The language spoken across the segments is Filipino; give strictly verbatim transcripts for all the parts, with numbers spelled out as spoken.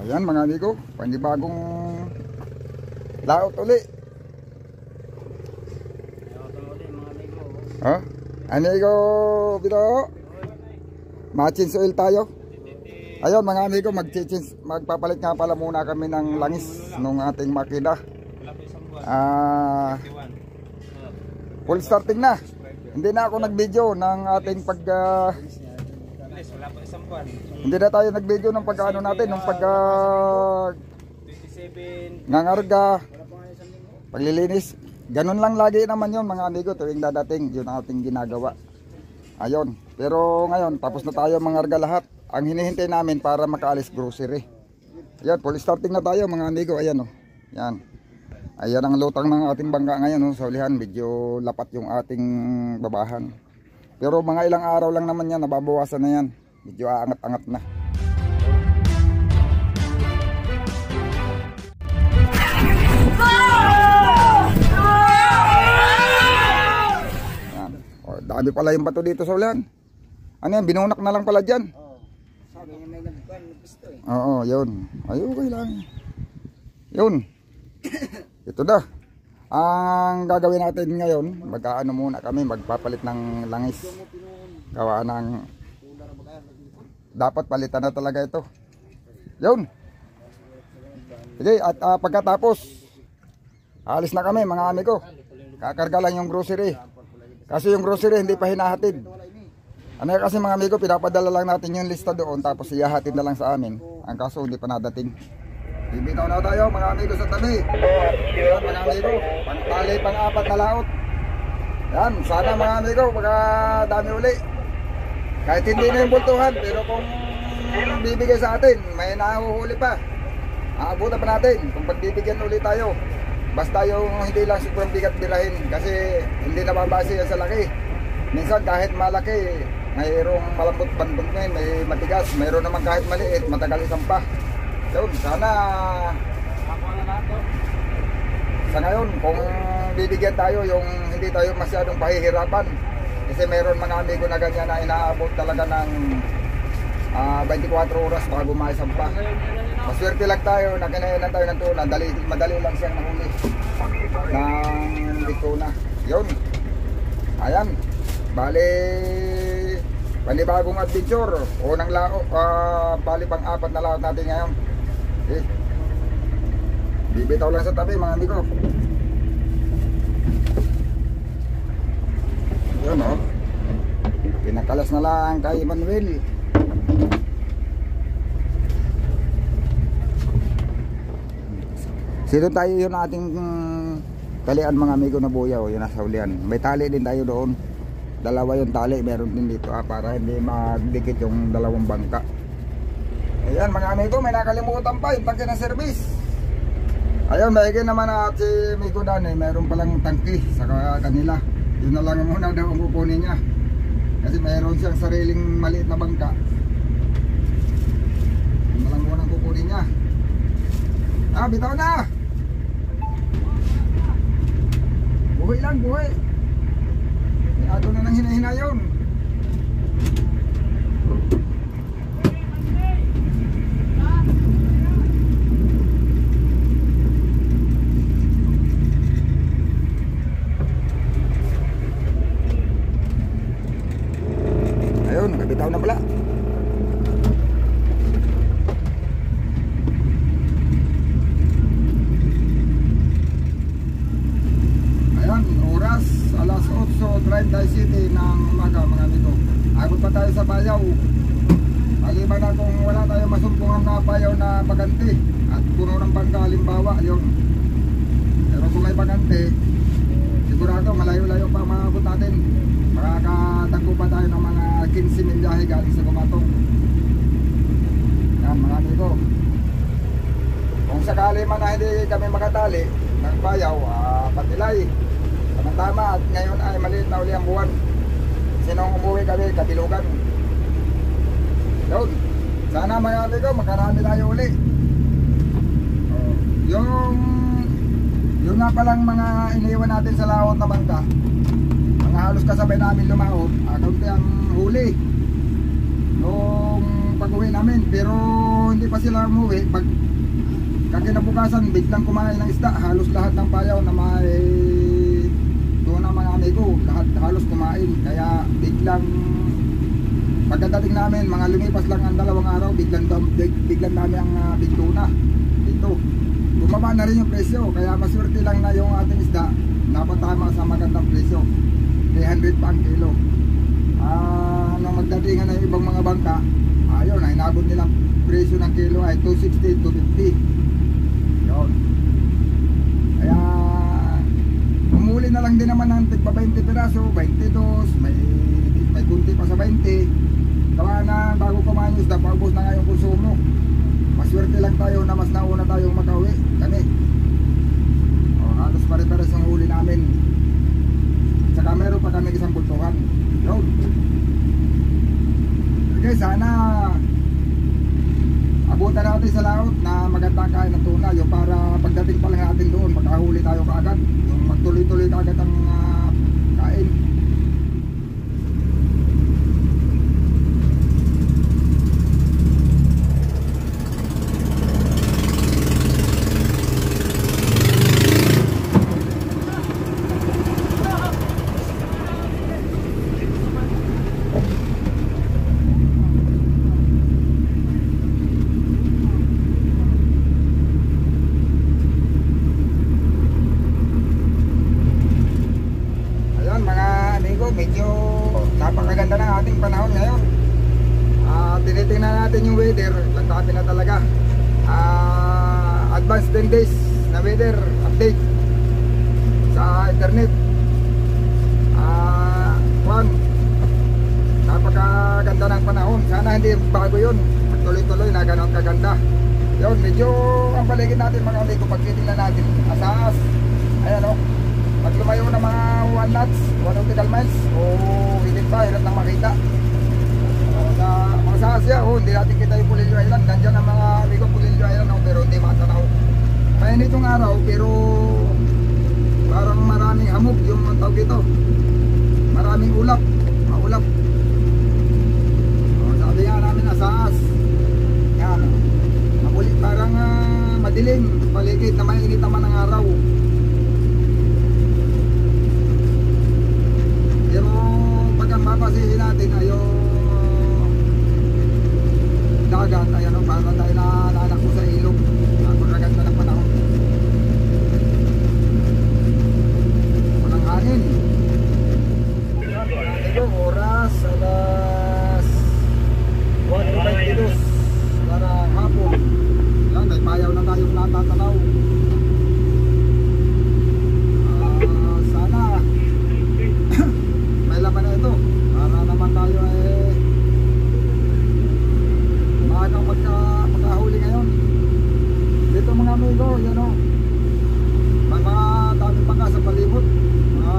Ayan mga amigo, panibagong laot uli. Ha? Amigo, biro. Ma-change oil tayo. Ayun mga amigo, mag-change, magpapalit nga pala muna kami ng langis ng ating makina. Ah, full starting na. Hindi na ako nag-video ng ating pag uh, hindi na tayo nag-video ng pag-ano natin, ng pag uh, nangarga, paglilinis. Ganun lang lagi naman yun mga amigo, tuwing dadating, yun ang ating ginagawa. Ayun, pero ngayon tapos na tayo mangarga lahat. Ang hinihintay namin para makaalis grocery. Ayan, full starting na tayo mga amigo. Ayan o, yan. Ayan ang lutang ng ating bangka ngayon, oh, sa ulihan. Medyo lapat yung ating babahan. Pero mga ilang araw lang naman yan, nababawasan na yan. Medyo aangat-angat na. Yan. Oh, dami pala yung bato dito sa ulihan. Ano yan, binunak na lang pala dyan. Sabi niya may nagkuhan, gusto eh. Oo, yun. Ay, okay lang. Yun. Ito na. Ang gagawin natin ngayon, mag-aano muna kami, magpapalit ng langis. Gawa ng dapat palitan na talaga ito. Yun. Sige, at uh, pagkatapos alis na kami mga amigo. Kakarga lang yung grocery. Kasi yung grocery hindi pa hinahatid. Ano kasi mga amigo, pinapadala lang natin yung lista doon, tapos ihahatid na lang sa amin. Ang kaso hindi pa nadating. Bibitaw na tayo mga amigo sa tabi. Yan mga amigo, pangtali pang-apat na laot. Yan, sana mga amigo, baka dami uli. Kahit hindi na yung bultuhan, pero kung bibigay sa atin, may nahuhuli pa. Aabutan pa natin kung pagbibigyan ulit tayo. Basta yung hindi lang sobrang bigat bilahin, kasi hindi nababase yan sa laki. Minsan kahit malaki, mayroong malambot bandong ngayon, may matigas. Mayroon naman kahit maliit, matagal isampa. Yun, sana sa ngayon kung bibigyan tayo yung hindi tayo masyadong pahihirapan, kasi mayroon mga amigo na ganyan na inaabot talaga ng uh, twenty-four oras bago maisampa. Maswerte lang tayo na kinainan tayo ng tuna, dali, madali lang siyang nahuli ng tuna. Yun, ayan, bali panibagong adventure, unang lao, uh, bali pang apat na laot natin ngayon. Okay. Bibitaw lang sa tabi mga amigo. Yun o, pinakalas na lang kay Manuel. Sino tayo yun ating talian mga amigo na buyaw, yun nasa ulian. May tali din tayo doon. Dalawa yung tali, meron din dito ah, para hindi magdikit yung dalawang bangka. Ayan mga amigo, may nakalimutan pa yung tangke ng service. Ayun, maigin naman at si Migo Dani, mayroon palang tangke sa kanila. Yun na lang muna daw ang kukunin niya, kasi mayroon siyang sariling maliit na bangka. Yun na lang muna ang kukunin niya. Ah, bitaw na! Buhay lang, buhay. Ato na nang hinahina yun. Ayun, nakabitaw na pala. Ayan, oras alas otso treinta y siete ng umaga mga amigo. Abot pa tayo sa bayaw. Maliban na kung wala tayo masumpungan na bayaw na bagante at puno ng bangka halimbawa, yun. Pero kung may bagante, sigurado malayo-layo pa maabot natin. Makakatagpo pa tayo ng mga fifteen milyahe galing sa Gumatong. Yan mga amigo. Kung sakali man na hindi kami makatali ng bayaw, uh, patilay. Tama, at ngayon ay maliit na uli ang buwan. Sinong umuwi kami, Katilugan. Yun, sana mga amigo, makarami tayo uli. Oh, yung yung nga palang mga iniwan natin sa laot na bangka, mga halos kasabay namin lumaot, akaunti ang huli. Nung pag-uwi namin. Pero hindi pa sila umuwi. Pag kakinabukasan, biglang kumain ng isda. Halos lahat ng payaw na may doon ang mga amigo, lahat halos kumain. Kaya biglang pagkadating namin, mga lumipas lang ang dalawang araw, biglang, biglang dami ang uh, bigtuna dito. Bumaba na rin yung presyo, kaya maswerte lang na yung ating isda napatama sa magandang presyo, three hundred pa ang kilo. Uh, nung magdatingan na yung ibang mga bangka, ayun, ay inabot nilang presyo ng kilo ay two sixty, two fifty. Yun. Kaya umuli na lang din naman ng tigpa twenty piraso, twenty-two, may, may kunti pa sa twenty. Kaya na bago kumain yung isda, paubos na nga yung konsumo. Maswerte lang tayo na mas nauna tayong makauwi kami. O, halos pare-pares yung huli namin. Saka meron pa kami isang bultuhan. Yun. Okay, sana abutan natin sa laot na magandang kain ng tuna. Yung para pagdating pa lang natin doon, makahuli tayo kaagad. Yung magtuloy-tuloy kaagad ang uh, kain. Medyo napakaganda ng ating panahon ngayon. uh, Tinitingnan natin yung weather. Lantabi na talaga. uh, Advanced ten days na weather update sa internet. uh, Juan, napakaganda ng panahon. Sana hindi bago yun, magtuloy-tuloy na ganon kaganda. Yun, medyo ang paligid natin mga amigo, pag titingnan natin asas, ayan o, pag lumayo na mga one knots, one nautical miles o higit pa, hirap nang makita. O, sa mga sa Asia, oh, hindi natin kita yung Pulilio Island. Nandiyan ang mga amigo Pulilio Island, oh, pero hindi matanaw. Kaya nitong araw, pero parang maraming hamog yung tawag dito. Maraming ulap, maulap. O, sabi nga namin asas. Yan, mabulit, parang uh, madilim, paligid na mainit naman ang araw. Pero pag ang papasihin natin ay yung dagat, ayan o, para tayo na naanak mo sa ilog. Napakaganda ng panahon. Walang hangin. Ito, oras alas one twenty-two para hapon. Yan, may payaw na tayong natatanaw. uh, Sana may laman na ito para naman tayo eh maagang magka, magkahuli ngayon dito mga amigo. Yan o, may mga daming bangka sa palibot. mga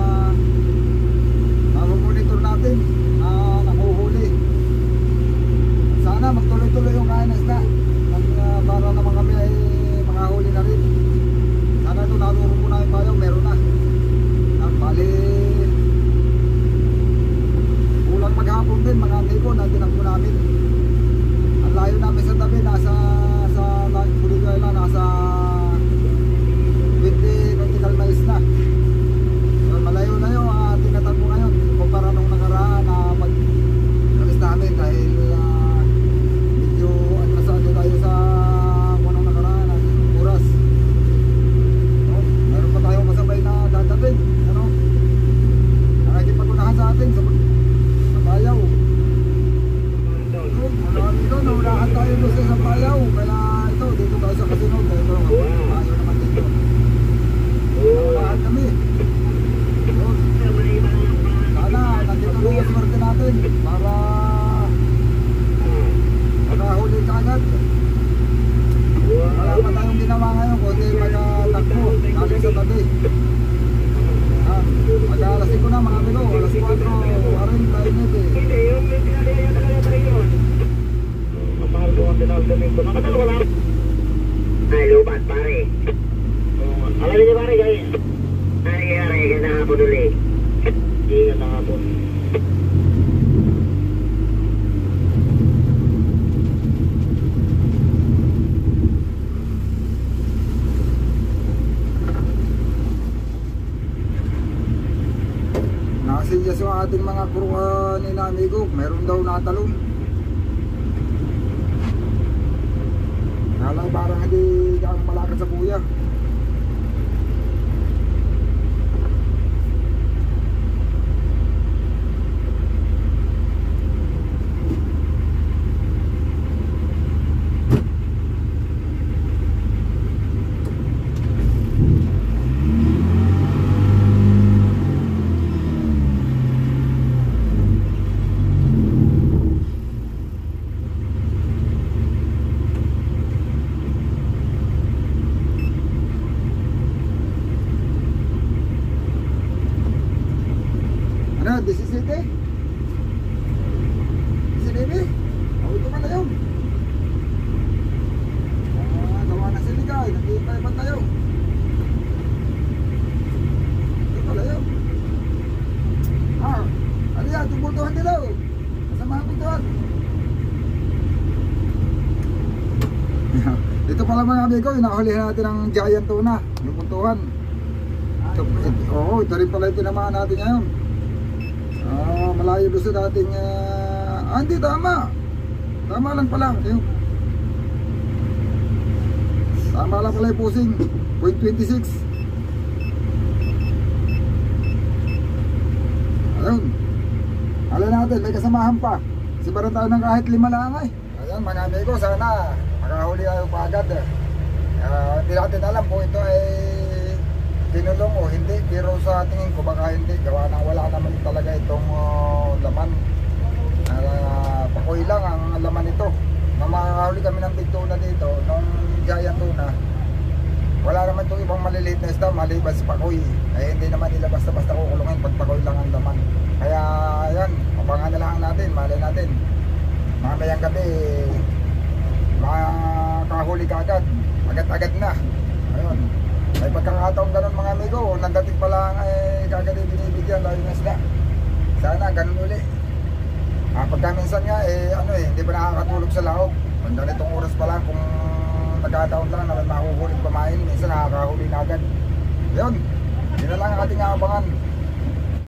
monitor natin na uh, nakuhuli. Sana magtuloy-tuloy yung kain na isda uh, para naman kami ay makahuli na rin. Sana ito naruro po na yung payaw, meron na at bali ulang maghapon din mga amigo na tinakbo namin. Ang layo namin sa tabi, nasa sa Pulilio Island, nasa twenty nautical miles na. So, malayo na yung uh, tinatakbo ngayon kumpara nung nakaraan na uh, mag-alis namin dahil uh, medyo atrasado tayo sa kunong nakaraan at oras. No? Meron pa tayong masabay na dadating, ano? Nakikipagunahan sa atin sa payaw. Ano amigo, naunahan tayo doon sa payaw. Kaya ito, dito tayo sa kasunod. Ito, payaw naman dito. Naunahan kami. Sana, nandito na yung swerte natin para makahuli ka agad. Wala pa tayong ginawa ngayon kundi magtakbo natin sa tabi. Mag-alas ko na mga amigo, alas four warin tayo nito eh. Ay, lupat pare. Alam niyo pare guys. Ay, ay, ganda nga po ulit. Hindi ganda nga po. ating mga kuruan ni na amigo, meron daw natalon. Nalay parang hindi kang malakad sa buya. Ano, disisite? Disisite? Oh, ito pala yun. Ah, gawa na siligay. Nag-iipay pa tayo. Ito pala yun. Ah, ano yan? Tumultuhan din daw. Masama ang puntuhan. Ito pala mga amigo, yung nakahulihan natin ng giant tuna. Yung puntuhan. Ito, ito, oo, ito rin pala yung tinamaan natin ngayon. Ah, malayo doon sa dating uh, ah, hindi, tama. Tama lang pala. Ayun. Tama lang pala yung pusing. point two six. Ayun. Alay natin, may kasamahan pa. Sibaran tayo ng kahit lima lang ay. Ayan mga amigo, sana makahuli tayo pa agad. uh, Hindi natin alam kung ito ay tinulong o hindi, pero sa tingin ko baka hindi, gawa nang wala naman talaga itong uh, laman. Uh, pakoy lang ang laman nito. Nung makakahuli kami ng big tuna dito, nung giant tuna, wala naman itong ibang maliliit na isda maliban sa pakoy. Eh hindi naman nila basta-basta kukulungin pag pakoy lang ang laman. Kaya yan, mabangan na lang natin, malay natin mamayang gabi makakahuli ka agad, agad-agad na. Ayun, may pagkakataong ganun mga amigo, nandating pa lang ay kagad binibigyan lalo na isda. Sana ganun uli. Ah, pagka minsan nga eh ano eh, hindi pa nakakatulog sa laot. Hanggang itong oras pa lang kung nagkataon lang na makukuling kumain, minsan nakakahuli na agad. Yun, yun na lang ang ating abangan.